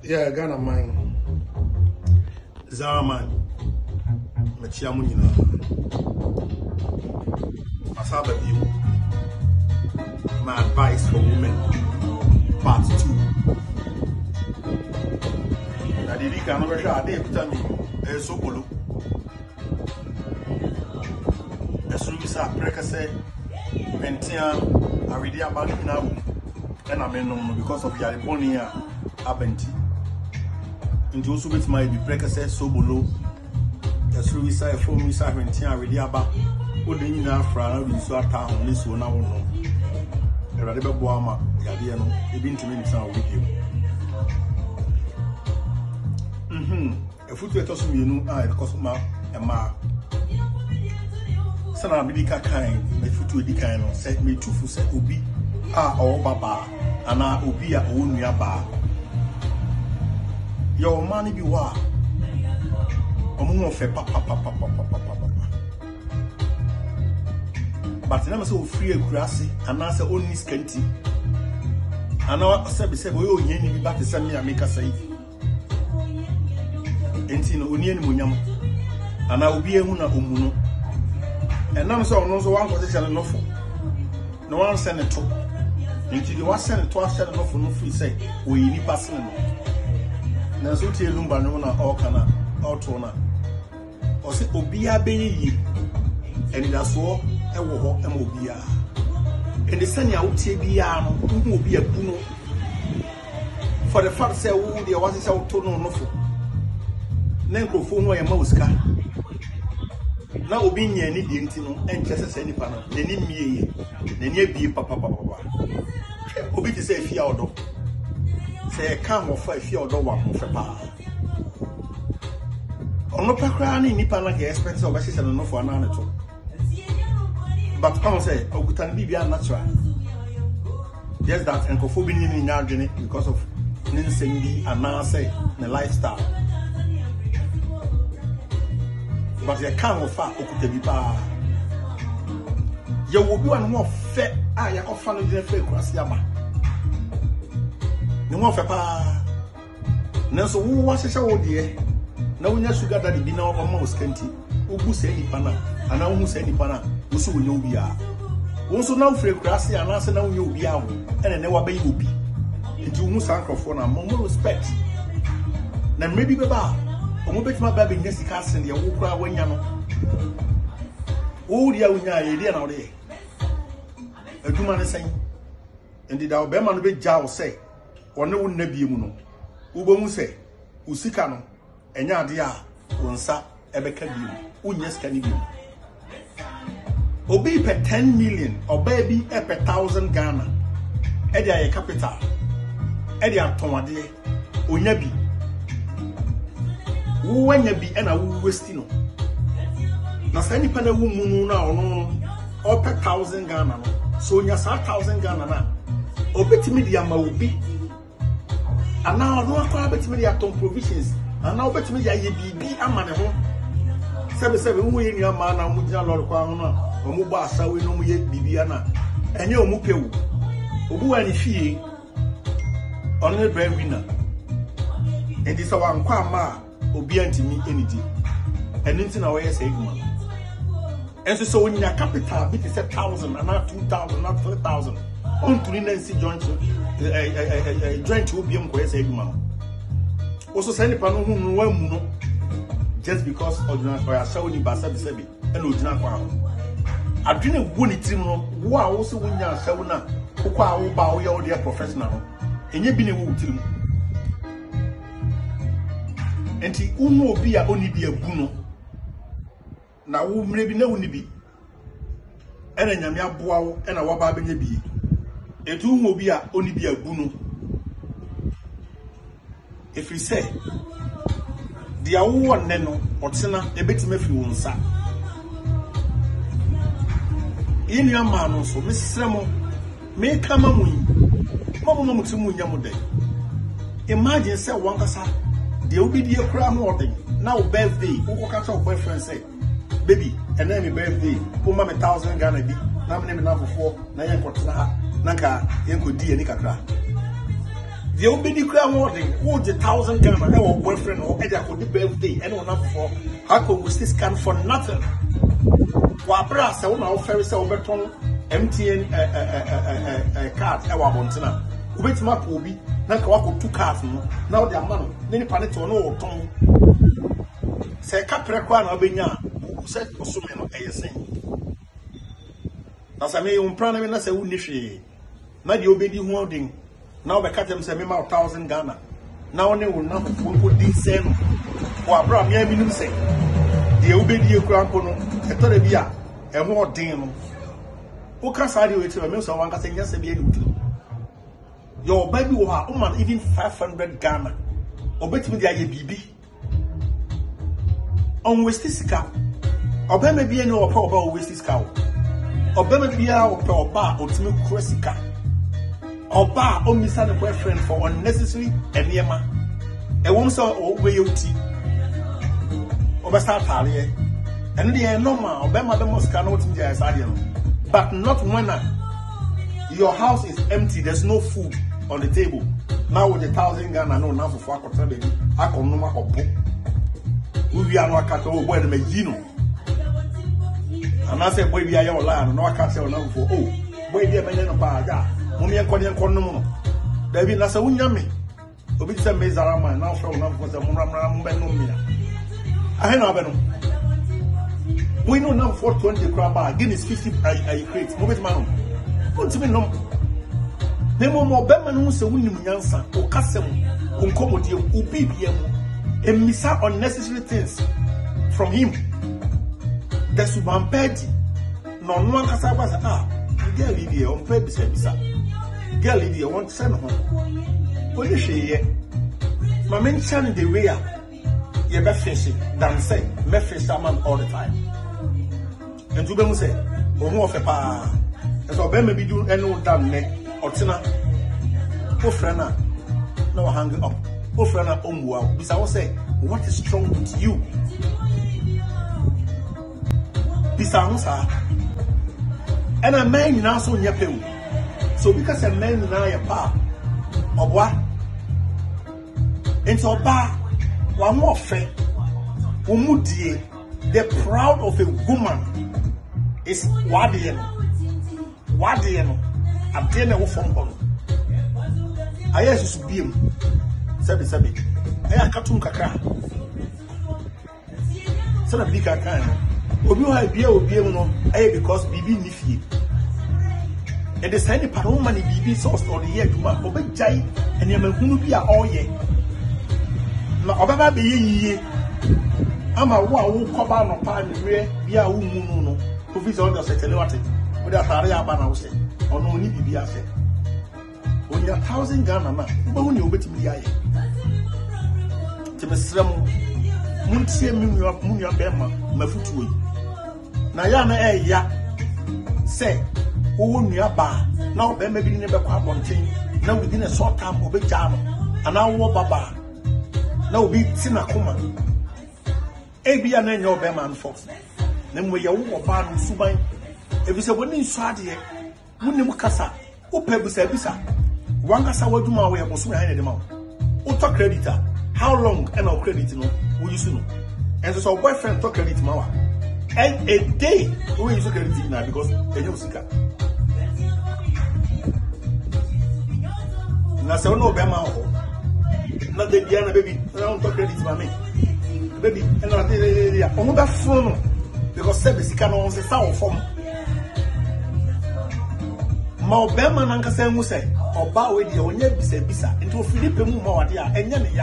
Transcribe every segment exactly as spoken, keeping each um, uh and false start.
Yeah, Ghana mine. Zaraman. Machiamunina. Asaba view. My advice for women. Part two. I did it can never share. They put me a sopolo. As soon as I precase, and tia, I read about it now. And I mean, because of California, happened. And also with my precase, so below. As soon as I phone me, I went here already about what in Afra, in so town, this one I will know. The Radiba Boama, Yadiano, the Binti minutes are with you. Hm, a footwear toss me, you know, I cost my a mark. Sana Medica kind, my footwear the kind of set me two for set ubi, ah, or baba, and I ubi a own near bar. Your money be wa. Omo fe papa papa papa papa. But na so free akurase and na say only scanty. And na say be say boy onye ni bi ba te say me ameka say. Enti no oni ani munyam. Ana obi ehu na omu no. And na so ono so wan position no fo. No wan send it to. Enti the wan send it to send no fo no free say oyi ni pass no. Na so tie lumba no na all kana all to na. O se obia beyi and that's all e wo ho e mo obia and the sani a wotie bia no hu obia bu no for the fact say wo dey was say to no no fo na nkrofo no ya ma osika na obi nya ni die nti no enche se nipa no na ni mieye na ni abie papa papa obi ti say afia odo say ka mo fa afia odo wa mo fe pa. No pakra ni nipa na ke expect o be sese no for na to but come say ogutan bibia natural just that enkofo bi ni ni nya adwene because of ninsendi and na say the lifestyle but you can't offer okuta bi pa ye wo bi wan mo fe a ya ofa no dine fe kurase ama ni mo fe pa na so wo wa sese wo de na wonya sugar daddy bi na o ma oskanti ogu se nipa na ana wo se nipa na wo so wonya obi a wo so na ofre kurase ana se na wonya obi a wo ene ne wa bayi obi nti wo san crofo na mo respect na maybe beba o mo betima ba be nya sika sen de wo kura wanya no wo ri a wonya ye de na wo de aduma ne sen ndi da be ma no be ja wo se one wo na bie mu no wo bo mu se usika no enya ade a wonsa ebeka bi unya ska ni bi obi pe ten million oba bi e pe one thousand Ghana e dia ye capital e dia tonade onya bi wo wanya bi e na wo westi no na sa nipa na wo mu na ono o pe one thousand Ghana no so onya sa one thousand Ghana na obetimi dia ma obi ana ono akwa betimi dia ton provisions and now bet me ya ye bibi amane ho sebe sebe wo ye ni ama na mu gina lord kwa ho na o mu ba asawe no mu ye bibi ana enye o mu pewu obu wa ni fie on the breadwinner and this one kwa ma obi antimi enidi enu nti na wo ye say guma enso so wonya capital bit is one thousand and not two thousand not three thousand on three ninety joint joint obi am ko ye say guma also send the no hu no mu no just because ordinary for show ni basa bisabi and ordinary kwa adwene wo ni tim no wo a wo so wonya show na kokwa a wo ba wo ye wo de professional no enye bi ne wo tim enti unu obi a oni bi abu no na wo mre bi na wo ni bi ena nyame aboa wo ena wo ba benya bi etu unu obi a oni bi abu no. If we say the awu neno otina ebetime fi wonsa ini ama no so mesremo me kama mu mama mu timu nya mu de imagine say wankasa the obi die kura ho ode na wo birthday wo ka cha boyfriend say baby and then my birthday wo ma me one thousand Ghana bi na me me na fofo na yen kotena ha na ka yen ko die ni kakra The obedi kura morning, who the thousand Ghana, our boyfriend or Eddie for the birthday, and on up for how could we scan for nothing? While brass, I want our ferry sell beton M T N card, our Montana. Wait, my poby, Nanka two cards, now they are money, then panic to no tongue. Say Capra Quan Albania, who said for so many of A S N. As I may own Pranam, I say, wouldn't she? Not the obedi holding. Now the catch say me ma thousand Ghana. Now they will not put this same. For Abraham, me minimum say. The obedi grandpa no. E to de bia. E more din no. Who can say you to me? So one can say yes, be anything. Your baby will have woman even five hundred Ghana. Obet me there ye bibi. On West Sika. Obe me be any or power about West Sika. Obe me be a or power bar or to me Cresika. Oba o misa the boyfriend for unnecessary enema. E won so o we yuti. Oba start tale. And the normal oba ma be mosca no tin dey side no. But not when your house is empty, there's no food on the table. Now with a thousand Ghana no now for akota baby. Akon no ma obo. We are no akata o boy me yino. And I say boy we are your land no akata no for oh boy dey me no ba ja. Mummy and Connie and Cornum. David Nasa Unyami. Obi say me Zarama now from now for the Muram Benomia. I know Benum. We know now for twenty crab Guinness fifty I create. Move it man. What's me no? Nemo more Beman who say William Yansa or Cassam, Uncomodi, Ubibiam, and miss out unnecessary things from him. The Suban Petty. No one has a was ah, girl Lydia on purpose. Girl, Lydia won't send home. What is she yet? My men chanting the way you're better fishing than say, me fish salmon all the time. And to them say, oh, more of a pa. And so, Ben may be doing any old damn neck or tina. Oh, friend, no hanging up. Oh, friend, oh, wow. Because I will say, what is strong with you? Besides, and a man now so near pay. So because a man now a pa or what? And so ba one more friend umudie the proud of a woman is wadian wadian abdena wo from on ayes su biem sabi sabi aya katum kakra sana bi kakra obi ho bia obiem no aye because bibi ni fie. And the same part money B B source or the year to my Obejai and Yamahunubi all ye. Now, Obaba be ye. I'm a wow, cover no pan, be a woman who is on the secretary with a Taria Banose or no need to be a set. When you're thousand Ghana, but when you wait me, I Timesram Muntia Munia Munia Bema, my footway. Nayana eh ya say. Who knew bar now, there may be never quite one thing. Now within a short time of a jam, and now war baba. Now be Sinakuma. A be an annual Beman Fox. Then we are all barn Subai. If it's a winning Sadia, Munimukasa, Upebus Ebisa. One Gasa will do my way of behind the mouth. Auto creditor, how long and our credit no will you soon? And so our boyfriend talk credit Mawa. And a day, we use credit now because they don't seek. I say, no, Bema, not the Diana baby. I don't talk credit to me. Baby, and not the other phone because service can also sound from Mau Bema Nanka will say, or bow with you when you be said Bisa into Philippe Mumadia and Yania.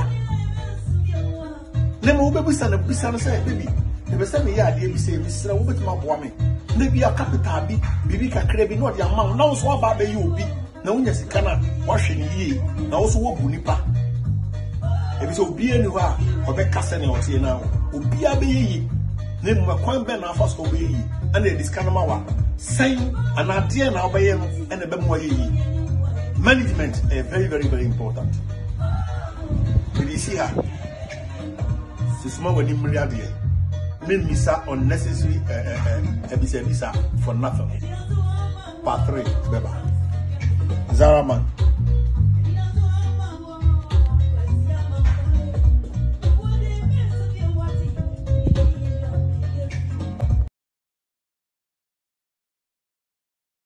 Nemo baby son of Bisa say, baby, if a semi yard, you say, Mister Ubit Mabwami, maybe a capital be, Bibi Craby, not your mouth, now so about you be. Na unya sikana washing ye na also wo bunipa ebi so obi enu ha obekase ne otie na obi abeyi ne mu kwan be na afa so obeyi and e diskana ma wa sen anade na obeye no and e be mu ayi management is very very very important. We see her sisuma wani mmiri ade ne misa unnecessary ebisa ebisa for nothing. Part three beba Zaraman.